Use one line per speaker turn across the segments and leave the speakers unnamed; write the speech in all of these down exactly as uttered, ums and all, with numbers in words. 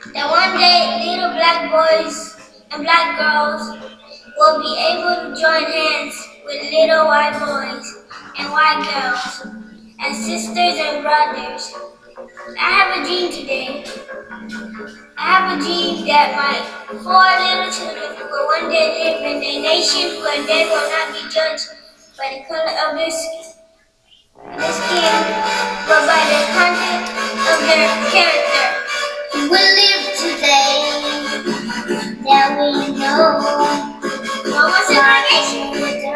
That one day little black boys and black girls will be able to join hands with little white boys and white girls and sisters and brothers. I have a dream today. I have a dream that my four little children will one day live in a nation where they will not be judged by the color of their skin, their skin but by the content of their character. We live today that we know no more segregation.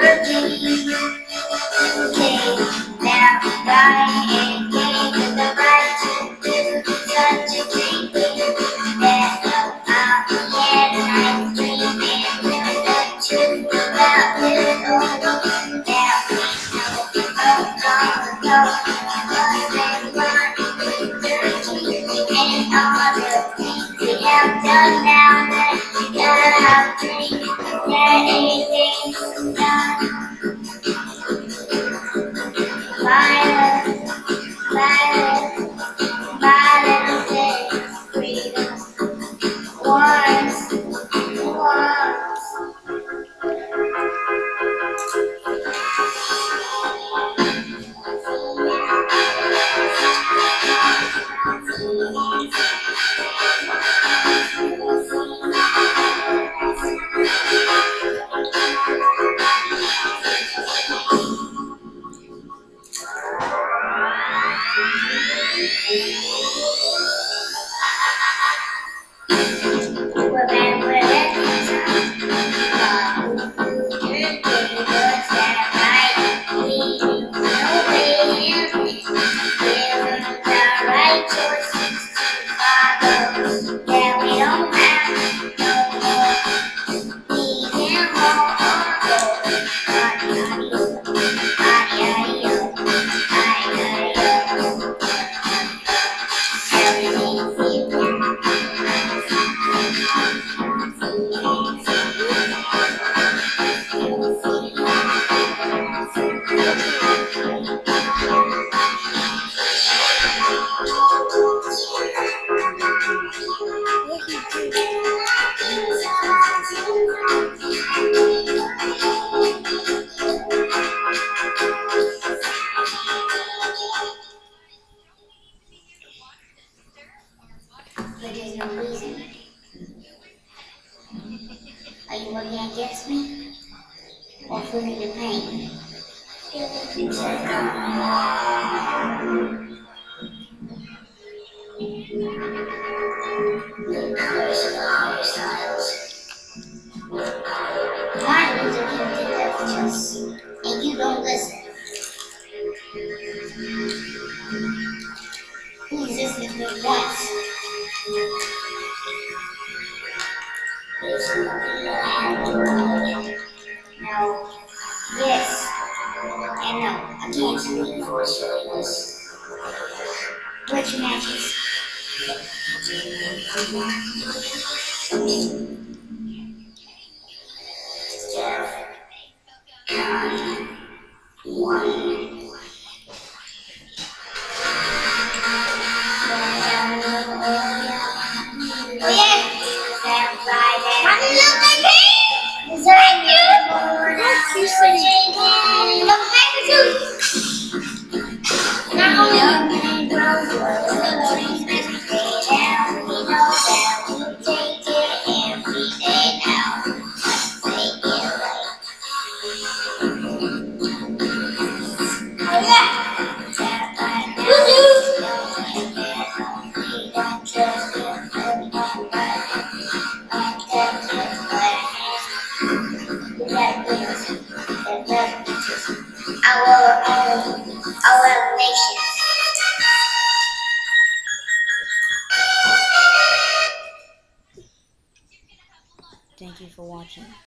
Okay, now God and gave us the right to do such a great thing. That uh, we had a nice dream and knew the truth about this old world. Now we know all the love and Martin Luther King and all the things we have done now that we got our dream. That anything done. Violence, violence, violence is freedom. Wars, wars. We're back, we're back. But there's no reason. Are you working against me? Or feeling the pain? Martin Luther King did that for us, and you don't listen. Who existed for once? No. Yes. And no. I can't speak for this. Which matches? Jeff. Nine. One. Oh yeah! Martin Luther King! Is that you? Yes, you said it. Look back at you. Not only we know that we take it every day now. Take it right. Oh yeah! Don't trust him. Our, our, our nation.
Thank you for watching.